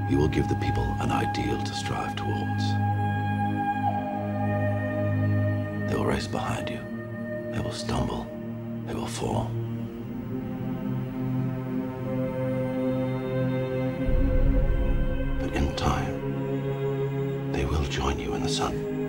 You will give the people an ideal to strive towards. They will race behind you. They will stumble. They will fall. But in time, they will join you in the sun.